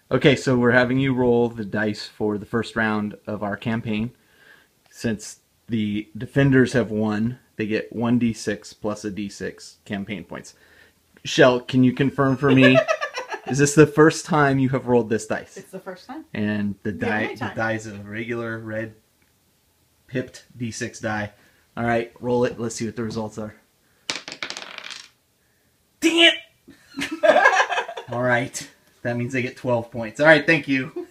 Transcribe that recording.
Okay, so we're having you roll the dice for the first round of our campaign. Since the defenders have won, they get 1d6 plus a d6 campaign points. Shell, can you confirm for me? Is this the first time you have rolled this dice? It's the first time. And the only time. die is a regular red pipped d6 die. All right, roll it. Let's see what the results are. Dang it! All right, that means they get 12 points. All right, thank you.